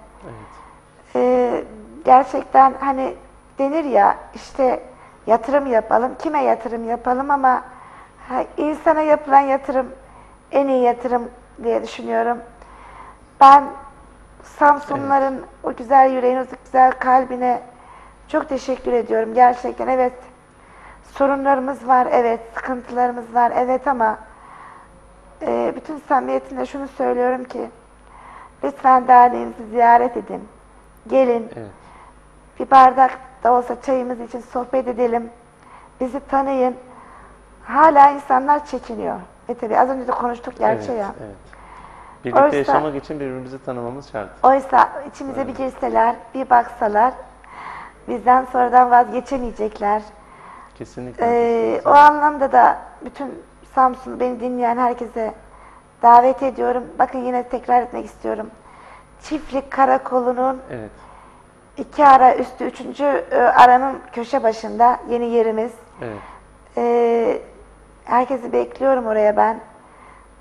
Gerçekten hani denir ya işte yatırım yapalım, kime yatırım yapalım ama insana yapılan yatırım en iyi yatırım diye düşünüyorum. Ben Samsunluların o güzel yüreğine, o güzel kalbine çok teşekkür ediyorum. Gerçekten evet, sorunlarımız var, evet, sıkıntılarımız var, evet ama bütün samimiyetimle şunu söylüyorum ki lütfen derneğimizi ziyaret edin. Gelin. Bir bardak da olsa çayımız için sohbet edelim. Bizi tanıyın. Hala insanlar çekiniyor. Tabii az önce de konuştuk gerçi ya. Birlikte yaşamak için birbirimizi tanımamız şart. Oysa içimize bir girseler, bir baksalar bizden sonradan vazgeçemeyecekler. Kesinlikle. O anlamda da bütün Samsun, beni dinleyen herkese davet ediyorum. Bakın yine tekrar etmek istiyorum. Çiftlik Karakolu'nun 2 ara üstü 3. aranın köşe başında yeni yerimiz. Herkesi bekliyorum oraya ben.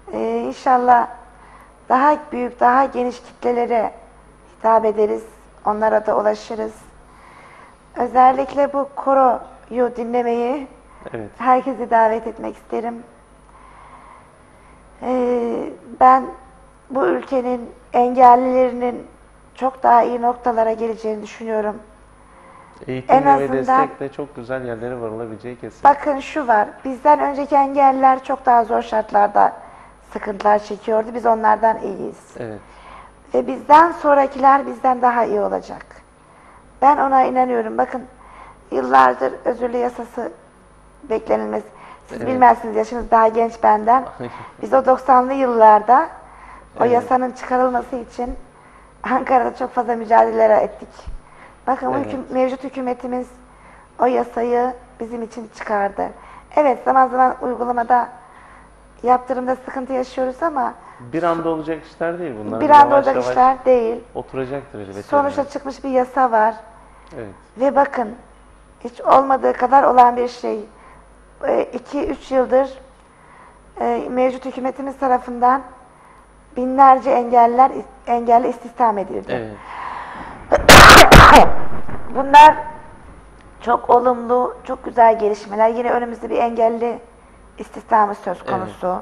İnşallah daha büyük, daha geniş kitlelere hitap ederiz. Onlara da ulaşırız. Özellikle bu koroyu dinlemeyi Evet. herkesi davet etmek isterim. Ben bu ülkenin engellilerinin çok daha iyi noktalara geleceğini düşünüyorum. Eğitimle ve destekle çok güzel yerlere varılabileceği kesin. Bakın şu var, bizden önceki engelliler çok daha zor şartlarda sıkıntılar çekiyordu. Biz onlardan iyiyiz. Evet. Ve bizden sonrakiler bizden daha iyi olacak. Ben ona inanıyorum. Bakın yıllardır özürlü yasası beklenilmesi. Siz Evet. bilmezsiniz, yaşınız daha genç benden. Biz o 90'lı yıllarda o Evet. yasanın çıkarılması için Ankara'da çok fazla mücadeleler ettik. Bakın bu Evet. mevcut hükümetimiz o yasayı bizim için çıkardı. Evet, zaman zaman uygulamada, yaptırımda sıkıntı yaşıyoruz ama Bir anda olacak işler değil bunlar. bir anda Yavaş olacak yavaş işler değil. oturacaktır elbette. Sonuçta çıkmış bir yasa var. Evet. Ve bakın, hiç olmadığı kadar olan bir şey. 2-3 yıldır mevcut hükümetimiz tarafından binlerce engelli istihdam edildi. Evet. Bunlar çok olumlu, çok güzel gelişmeler. Yine önümüzde bir engelli istihdamı söz konusu.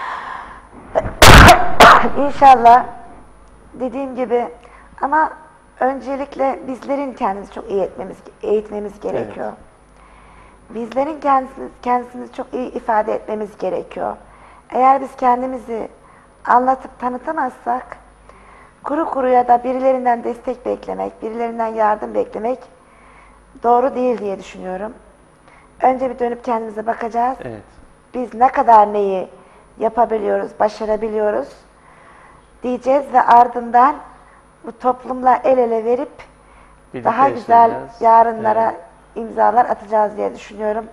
İnşallah dediğim gibi, ama öncelikle bizlerin kendimizi çok iyi eğitmemiz gerekiyor. Bizlerin kendisini çok iyi ifade etmemiz gerekiyor. Eğer biz kendimizi anlatıp tanıtamazsak, kuru kuruya da birilerinden destek beklemek, birilerinden yardım beklemek doğru değil diye düşünüyorum. Önce bir dönüp kendimize bakacağız. Evet. Biz ne kadar neyi yapabiliyoruz, başarabiliyoruz diyeceğiz ve ardından bu toplumla el ele verip Birlikte daha güzel yaşayacağız. yarınlara Evet. imzalar atacağız diye düşünüyorum.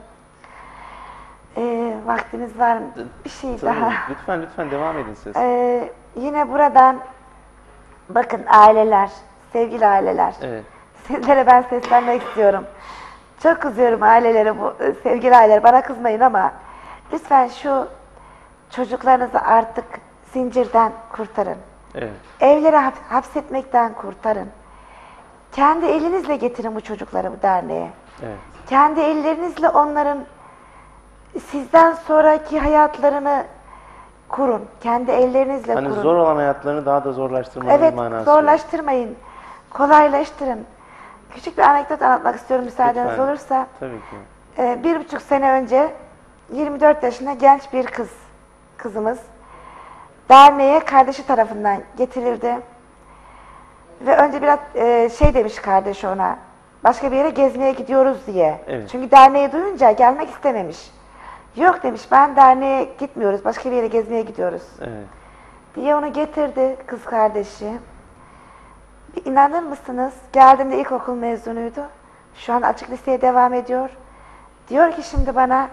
Vaktiniz var mı? Bir şey Tabii. daha. Lütfen devam edin siz. Yine buradan bakın aileler, sevgili aileler. Evet. Sizlere ben seslenmek istiyorum. Çok kızıyorum ailelere, sevgili aileler, bana kızmayın ama lütfen şu çocuklarınızı artık zincirden kurtarın. Evet. Evlere hapsetmekten kurtarın. Kendi elinizle getirin bu çocukları bu derneğe. Evet. Kendi ellerinizle onların sizden sonraki hayatlarını kurun. Kendi ellerinizle Hani kurun. zor olan hayatlarını daha da zorlaştırmanın Evet, manası. zorlaştırmayın. Kolaylaştırın. Küçük bir anekdot anlatmak istiyorum müsaadeniz Lütfen. olursa. Tabii ki. 1,5 sene önce 24 yaşında genç bir kızımız derneğe kardeşi tarafından getirildi. Ve önce biraz demiş kardeşi ona, başka bir yere gezmeye gidiyoruz diye. Evet. Çünkü derneği duyunca gelmek istememiş. Yok demiş, ben derneğe gitmiyoruz, başka bir yere gezmeye gidiyoruz Evet. diye onu getirdi kız kardeşi. İnanır mısınız? Geldiğimde ilkokul mezunuydu. Şu an açık liseye devam ediyor. Diyor ki şimdi bana,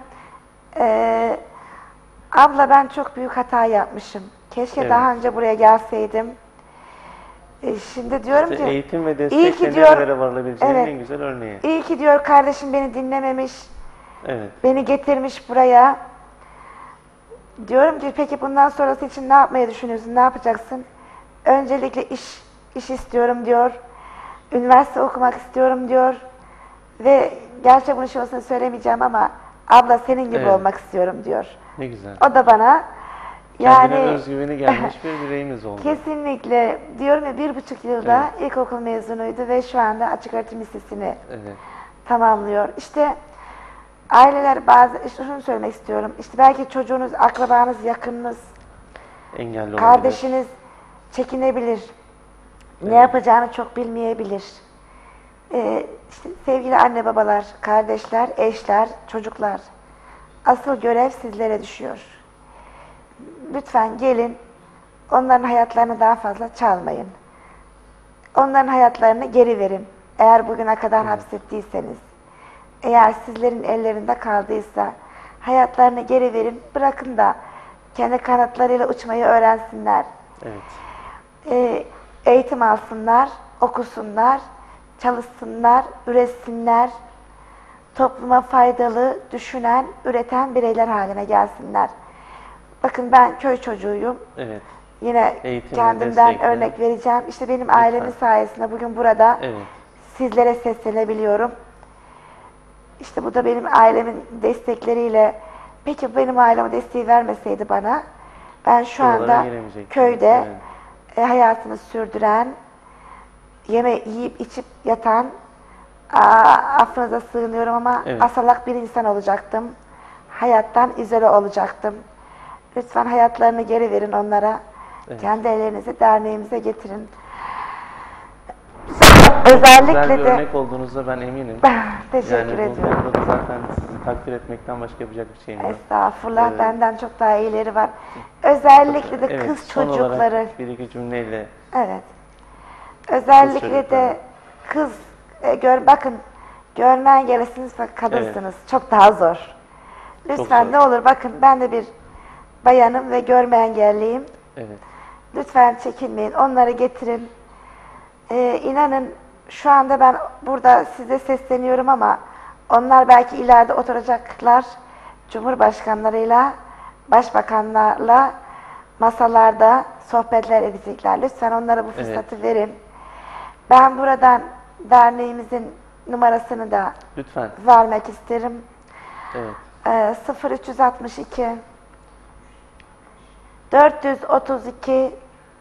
abla ben çok büyük hata yapmışım. Keşke Evet. daha önce buraya gelseydim. Şimdi diyorum İşte ki, eğitim ve iyi destekle ki diyor, nerelere varılabileceğinin evet, en güzel örneği. iyi ki diyor kardeşim beni dinlememiş, Evet. beni getirmiş buraya. Diyorum ki peki bundan sonrası için ne yapmayı düşünüyorsun, ne yapacaksın? Öncelikle iş istiyorum diyor. Üniversite okumak istiyorum diyor. Ve gerçi bunu şu olsun söylemeyeceğim ama abla senin gibi Evet. olmak istiyorum diyor. Ne güzel. O da bana Kendine yani özgüveni gelmiş bir bireyimiz oldu. kesinlikle diyorum ya 1,5 yılda ilkokul mezunuydu ve şu anda açık öğretim lisesini Evet. tamamlıyor. İşte aileler şunu söylemek istiyorum. İşte belki çocuğunuz, akrabanız, yakınınız, Engelli olabilir. kardeşiniz çekinebilir. Ne yapacağını çok bilmeyebilir. İşte sevgili anne babalar, kardeşler, eşler, çocuklar. Asıl görev sizlere düşüyor. Lütfen gelin, onların hayatlarını daha fazla çalmayın. Onların hayatlarını geri verin. Eğer bugüne kadar hapsettiyseniz, eğer sizlerin ellerinde kaldıysa, hayatlarını geri verin, bırakın da kendi kanatlarıyla uçmayı öğrensinler. Evet. Eğitim alsınlar, okusunlar, çalışsınlar, üretsinler, topluma faydalı, düşünen, üreten bireyler haline gelsinler. Bakın ben köy çocuğuyum. Evet. Yine Eğitimle, kendimden destekle. örnek vereceğim. İşte benim ailemin sayesinde bugün burada Evet. sizlere seslenebiliyorum. İşte bu da benim ailemin destekleriyle. Peki benim ailem o desteği vermeseydi bana, ben şu Buralara anda gelemeyecektim. köyde Evet. hayatını sürdüren, yiyip içip yatan, affınıza sığınıyorum ama Evet. asalak bir insan olacaktım. Hayattan izole olacaktım. Lütfen hayatlarını geri verin onlara. Evet. Kendi ellerinizi derneğimize getirin. Güzel Özellikle bir de örnek olduğunuzda ben eminim. teşekkür Yani bu ediyorum. konuda da zaten sizi takdir etmekten başka yapacak bir şeyim yok. Estağfurullah, benden çok daha iyileri var. Özellikle de Evet, kız son çocukları. olarak bir iki cümleyle Evet. Özellikle çocukları. de kız, bakın görme engellisiniz ve kadınsınız. Çok daha zor. Lütfen zor. ne olur bakın ben de bir bayanım ve görme engelliyim. evet. Lütfen çekinmeyin. Onları getirin. İnanın şu anda ben burada size sesleniyorum ama onlar belki ileride oturacaklar. Cumhurbaşkanlarıyla, başbakanlarla masalarda sohbetler edecekler. Lütfen onlara bu fırsatı verin. Ben buradan derneğimizin numarasını da Lütfen. vermek isterim. Evet. 0362 432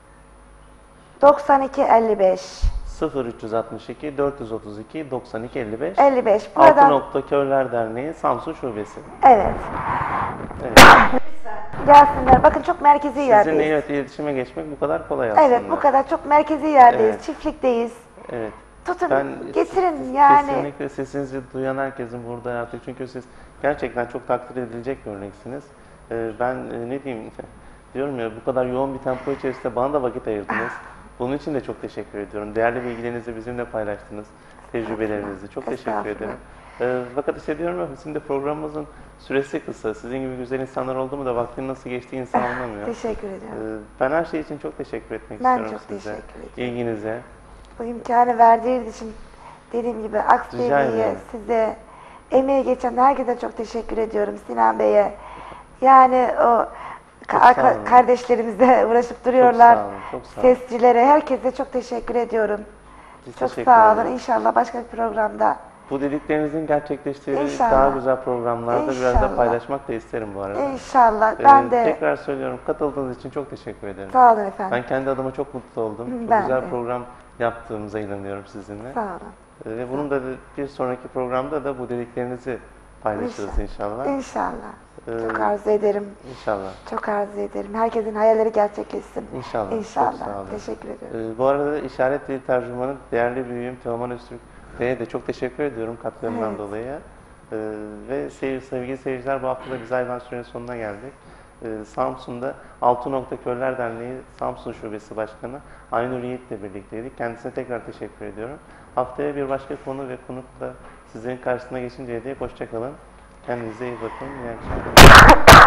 92 55 0362 432 92 55 55. Buradan 6 Körler Derneği Samsun Şubesi. evet. Evet. Gelsinler. Bakın çok merkezi Sizinle yerdeyiz. evet iletişime geçmek bu kadar kolay aslında. Evet, bu kadar çok merkezi yerdeyiz. Evet. Çiftlikteyiz. Evet. Tutun, Ben getirin yani. kesinlikle sesinizi duyan herkesin burada artık çünkü siz gerçekten çok takdir edilecek bir örneksiniz. Ben ne diyeyim diyorum ya bu kadar yoğun bir tempo içerisinde bana da vakit ayırdınız. Bunun için de çok teşekkür ediyorum. Değerli bilgilerinizi bizimle paylaştınız. Tecrübelerinizi. Çok teşekkür ederim. Fakat işte diyorum ya bizim de programımızın süresi kısa. Sizin gibi güzel insanlar oldu mu da vaktin nasıl geçtiği insan anlamıyor. Teşekkür ediyorum. Ben her şey için çok teşekkür etmek Ben istiyorum çok size. teşekkür ediyorum. İlginize. Bu imkanı verdiğiniz için dediğim gibi Rica Aksbeyli'ye, ederim. size, emeği geçen herkese çok teşekkür ediyorum. Sinan Bey'e. Yani o Çok sağ olun. kardeşlerimize uğraşıp duruyorlar. Çok sağ olun, çok sağ olun. Sesçilere, herkese çok teşekkür ediyorum. Biz Çok teşekkür sağ olun. ederiz. İnşallah başka bir programda. Bu dediklerinizin gerçekleştiği İnşallah. daha güzel programlarda biraz da İnşallah. paylaşmak da isterim bu arada. İnşallah. Ben de Tekrar söylüyorum, katıldığınız için çok teşekkür ederim. sağ olun efendim. Ben kendi adıma çok mutlu oldum. Çok Ben güzel de. program yaptığımıza inanıyorum sizinle. Sağ olun. Ve bunun da bir sonraki programda da bu dediklerinizi paylaşırız inşallah. İnşallah. Ee, Çok arzu ederim. İnşallah. Çok arzu ederim. Herkesin hayalleri gerçekleşsin. İnşallah. İnşallah. Çok sağ olun. Teşekkür ediyorum. Bu arada işaret dili tercümanı değerli büyüğüm Teoman Öztürk Bey'e de çok teşekkür ediyorum katkılarından Evet. dolayı. Ve sevgili seyirciler bu hafta da biz hayvan sürenin sonuna geldik. Samsun'da 6 Körler Derneği Samsun Şubesi Başkanı Aynur Yiğit'le birlikteydik. Kendisine tekrar teşekkür ediyorum. Haftaya bir başka konu ve konukla sizlerin karşısına geçinceye dek hoşça kalın. Kendinize iyi bakın. İyi akşamlar.